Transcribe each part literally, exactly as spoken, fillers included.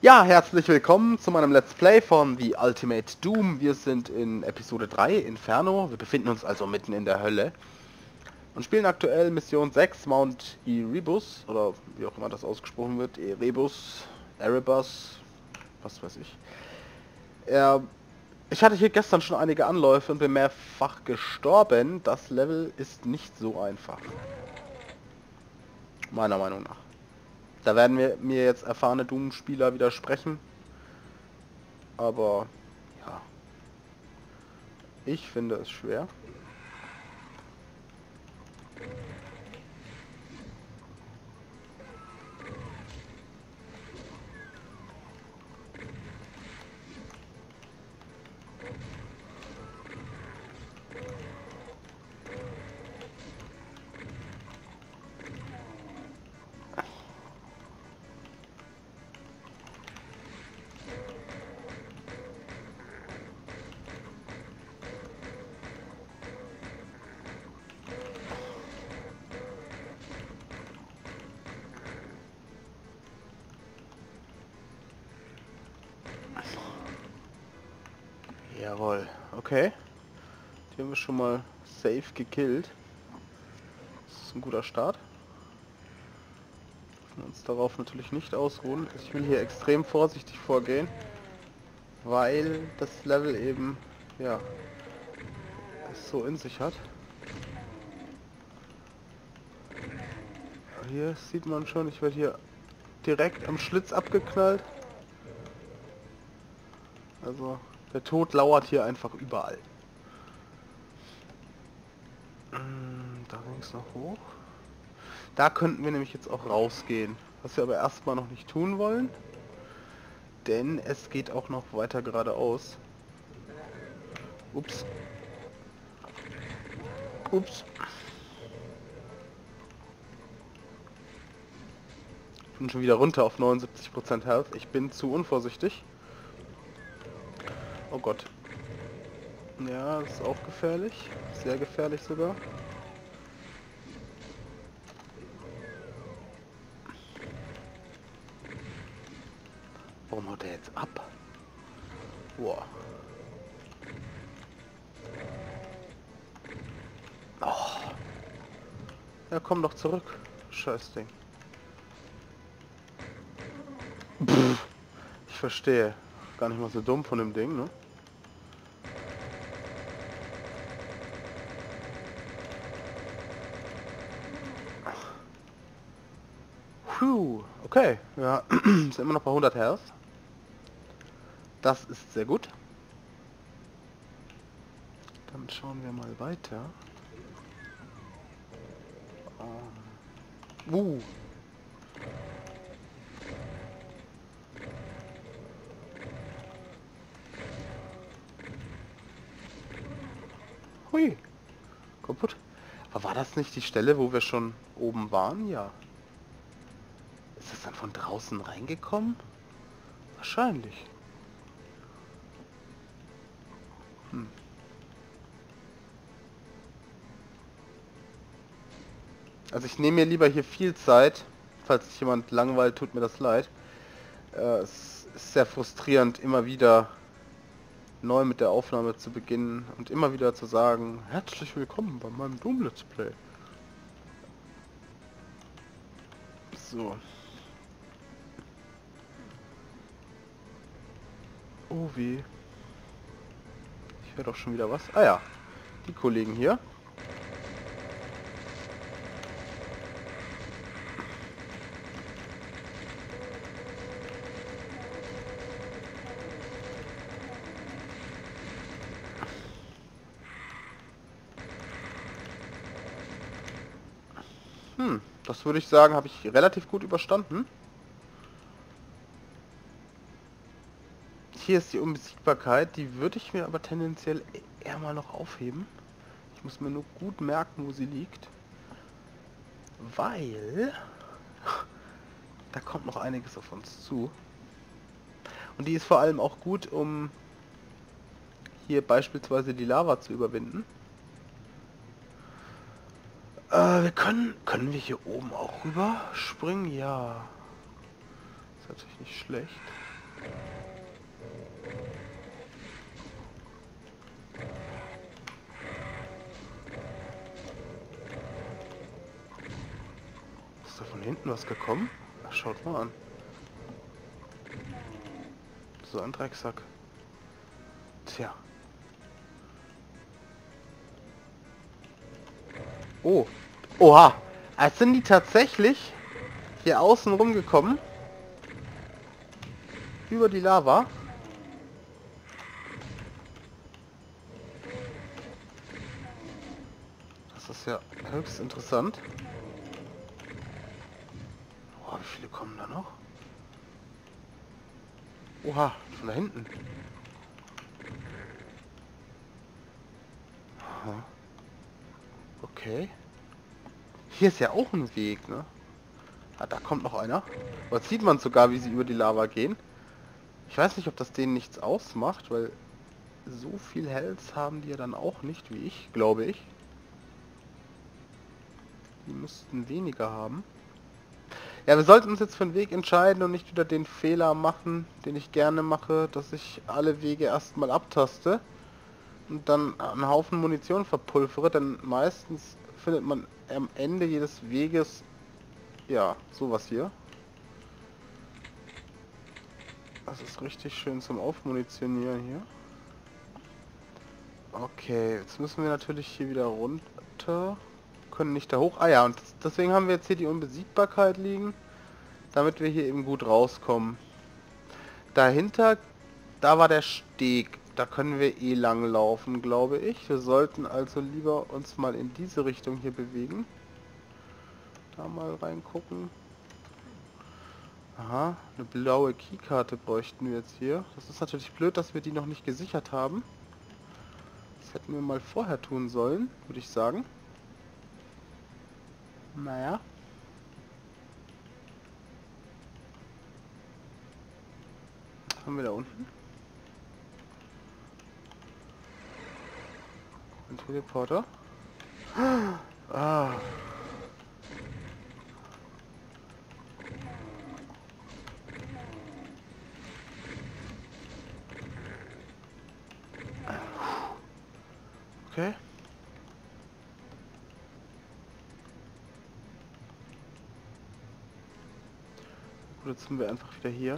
Ja, herzlich willkommen zu meinem Let's Play von The Ultimate Doom. Wir sind in Episode drei, Inferno. Wir befinden uns also mitten in der Hölle. Und spielen aktuell Mission sechs, Mount Erebus, oder wie auch immer das ausgesprochen wird. Erebus, Erebus, was weiß ich. Er, ich hatte hier gestern schon einige Anläufe und bin mehrfach gestorben. Das Level ist nicht so einfach. Meiner Meinung nach. Da werden wir mir jetzt erfahrene Doom-Spieler widersprechen. Aber ja, ich finde es schwer. Jawohl, okay. Die haben wir schon mal safe gekillt. Das ist ein guter Start. Wir können uns darauf natürlich nicht ausruhen. Ich will hier extrem vorsichtig vorgehen, weil das Level eben, ja, es so in sich hat. Hier sieht man schon, ich werde hier direkt am Schlitz abgeknallt. Also der Tod lauert hier einfach überall. Da ging es noch hoch. Da könnten wir nämlich jetzt auch rausgehen. Was wir aber erstmal noch nicht tun wollen. Denn es geht auch noch weiter geradeaus. Ups. Ups. Ich bin schon wieder runter auf neunundsiebzig Prozent Health. Ich bin zu unvorsichtig. Oh Gott. Ja, das ist auch gefährlich. Sehr gefährlich sogar. Warum haut er jetzt ab? Boah. Oh. Ja, komm doch zurück. Scheiß Ding. Pff, ich verstehe. Gar nicht mal so dumm von dem Ding, ne? Puh, okay. Ja, sind immer noch bei hundert Health. Das ist sehr gut. Dann schauen wir mal weiter. Um. Uh. Hui. Kaputt. Aber war das nicht die Stelle, wo wir schon oben waren? Ja. Ist das dann von draußen reingekommen? Wahrscheinlich. Hm. Also ich nehme mir lieber hier viel Zeit. Falls sich jemand langweilt, tut mir das leid. Äh, es ist sehr frustrierend, immer wieder neu mit der Aufnahme zu beginnen und immer wieder zu sagen, herzlich willkommen bei meinem Doom Let's Play. So. Oh weh. Ich höre doch schon wieder was. Ah ja, die Kollegen hier. Hm, das würde ich sagen, habe ich relativ gut überstanden. Hier ist die Unbesiegbarkeit, die würde ich mir aber tendenziell eher mal noch aufheben. Ich muss mir nur gut merken, wo sie liegt. Weil da kommt noch einiges auf uns zu. Und die ist vor allem auch gut, um hier beispielsweise die Lava zu überwinden. Äh, wir können... Können wir hier oben auch rüber springen? Ja. Ist natürlich nicht schlecht. hinten was gekommen? Ach, schaut mal an. So ein Drecksack. Tja. Oh. Oha. Als sind die tatsächlich hier außen rumgekommen. Über die Lava. Das ist ja höchst interessant. Oh, wie viele kommen da noch? Oha, von da hinten. Aha. Okay. Hier ist ja auch ein Weg, ne? Ah, da kommt noch einer. Dort sieht man sogar, wie sie über die Lava gehen. Ich weiß nicht, ob das denen nichts ausmacht, weil so viel Health haben die ja dann auch nicht wie ich, glaube ich. Die müssten weniger haben. Ja, wir sollten uns jetzt für den Weg entscheiden und nicht wieder den Fehler machen, den ich gerne mache, dass ich alle Wege erstmal abtaste und dann einen Haufen Munition verpulvere, denn meistens findet man am Ende jedes Weges, ja, sowas hier. Das ist richtig schön zum Aufmunitionieren hier. Okay, jetzt müssen wir natürlich hier wieder runter. Können nicht da hoch. Ah ja, und deswegen haben wir jetzt hier die Unbesiegbarkeit liegen, damit wir hier eben gut rauskommen. Dahinter, da war der Steg. Da können wir eh lang laufen, glaube ich. Wir sollten also lieber uns mal in diese Richtung hier bewegen. Da mal reingucken. Aha, eine blaue Keykarte bräuchten wir jetzt hier. Das ist natürlich blöd, dass wir die noch nicht gesichert haben. Das hätten wir mal vorher tun sollen, würde ich sagen. Naja. Was haben wir da unten? Ein Teleporter. Ah. Okay. Gut, jetzt sind wir einfach wieder hier.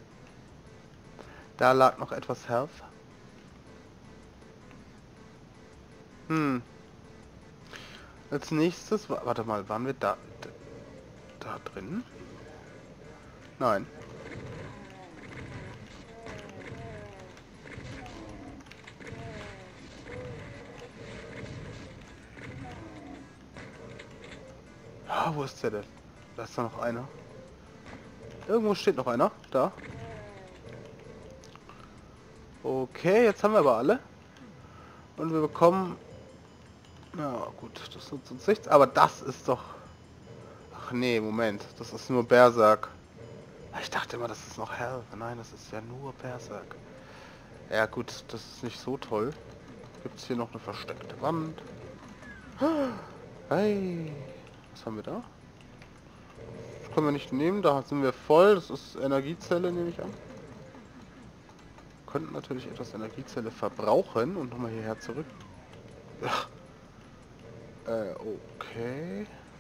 Da lag noch etwas Health. Hm. Als nächstes, warte mal, waren wir da, da, da drin? Nein. Ah, wo ist der denn? Da ist da noch einer. Irgendwo steht noch einer. Da. Okay, jetzt haben wir aber alle. Und wir bekommen... Ja gut, das nutzt uns nichts. Aber das ist doch... Ach nee, Moment. Das ist nur Berserk. Ich dachte immer, das ist noch Hell. Nein, das ist ja nur Berserk. Ja gut, das ist nicht so toll. Gibt es hier noch eine versteckte Wand? Hey, was haben wir da? Das können wir nicht nehmen, da sind wir voll. Das ist Energiezelle, nehme ich an. Könnten natürlich etwas Energiezelle verbrauchen und nochmal hierher zurück. Ach. Äh, okay.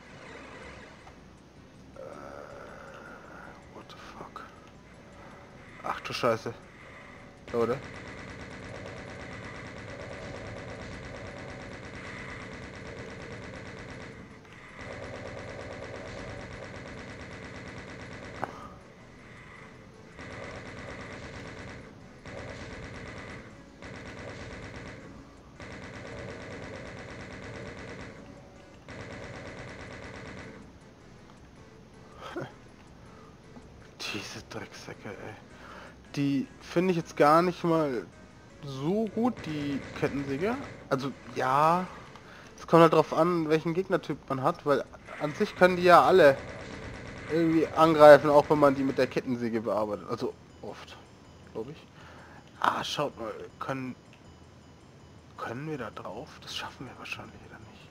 Äh, what the fuck? Ach du Scheiße. Oder? Diese Drecksäcke, ey. Die finde ich jetzt gar nicht mal so gut, die Kettensäge. Also, ja, es kommt halt drauf an, welchen Gegnertyp man hat, weil an sich können die ja alle irgendwie angreifen, auch wenn man die mit der Kettensäge bearbeitet. Also, oft, glaube ich. Ah, schaut mal, können, können wir da drauf? Das schaffen wir wahrscheinlich wieder nicht.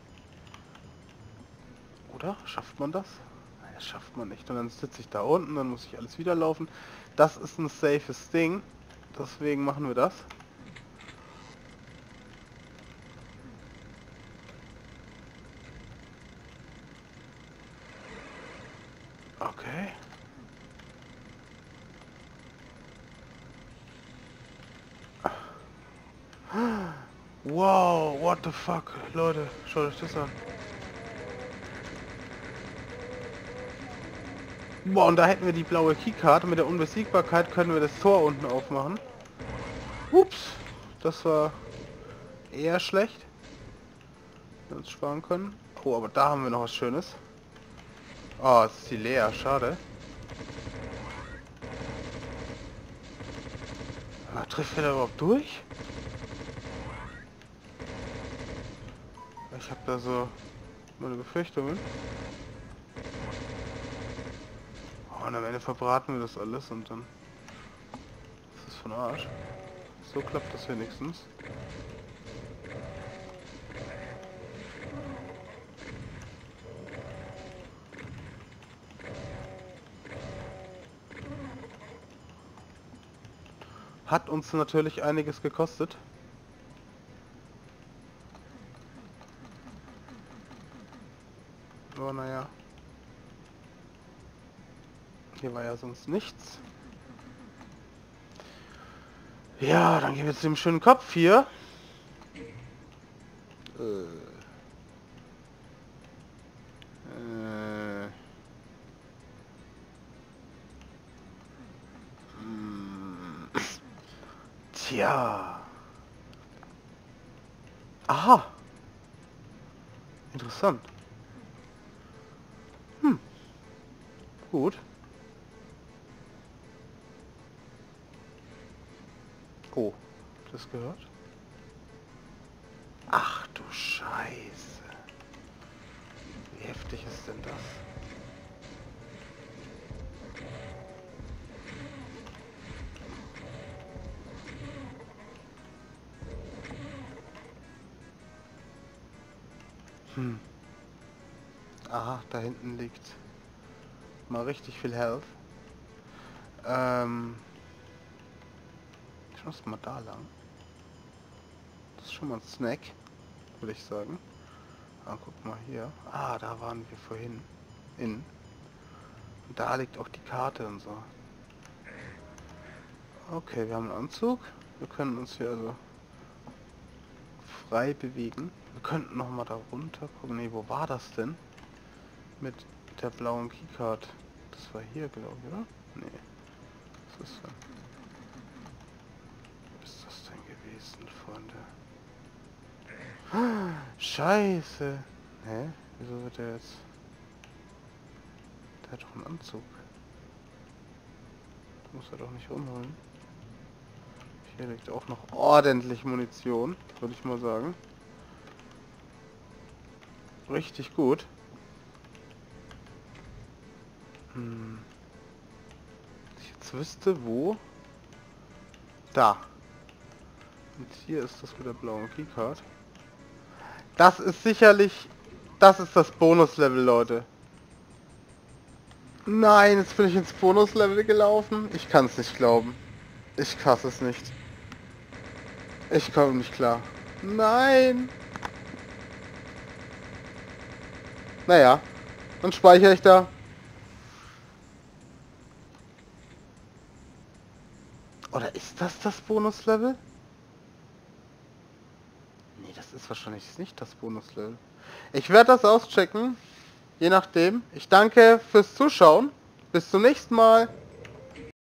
Oder? Schafft man das? Das schafft man nicht. Und dann sitze ich da unten, dann muss ich alles wieder laufen. Das ist ein safes Ding. Deswegen machen wir das. Wow, what the fuck, Leute, schaut euch das an. Boah, und da hätten wir die blaue Keycard. Mit der Unbesiegbarkeit können wir das Tor unten aufmachen. Ups, das war eher schlecht. Wir uns sparen können. Oh, aber da haben wir noch was Schönes. Oh, es ist die Lea, schade. Ah, trifft er da überhaupt durch? Ich habe da so meine Befürchtungen. Oh, und am Ende verbraten wir das alles und dann ist das von Arsch. So klappt das wenigstens. Hat uns natürlich einiges gekostet. Aber naja. Hier war ja sonst nichts. Ja, dann gehen wir zu dem schönen Kopf hier. Äh. Äh. Hm. Tja. Aha. Interessant. Hm. Gut. Oh, das gehört? Ach du Scheiße. Wie heftig ist denn das? Hm. Aha, da hinten liegt mal richtig viel Health. Ähm... Ich muss mal da lang. Das ist schon mal ein Snack, würde ich sagen. Ah, guck mal hier. Ah, da waren wir vorhin. In. Und da liegt auch die Karte und so. Okay, wir haben einen Anzug. Wir können uns hier also frei bewegen. Wir könnten noch mal da runter gucken. Nee, wo war das denn? Mit der blauen Keycard. Das war hier, glaube ich, oder? Nee. Was ist denn? Was ist das denn gewesen, Freunde? Scheiße. Hä? Wieso wird der jetzt... Der hat doch einen Anzug. Das muss er doch nicht umholen. Hier liegt auch noch ordentlich Munition, würde ich mal sagen. Richtig gut. Hm. Ich jetzt wüsste, wo... Da. Und hier ist das mit der blauen Keycard. Das ist sicherlich... Das ist das Bonuslevel, Leute. Nein, jetzt bin ich ins Bonuslevel gelaufen. Ich kann es nicht glauben. Ich kasse es nicht. Ich komme nicht klar. Nein. Naja. Dann speichere ich da. Oder ist das das Bonuslevel? Nee, das ist wahrscheinlich nicht das Bonuslevel. Ich werde das auschecken. Je nachdem. Ich danke fürs Zuschauen. Bis zum nächsten Mal.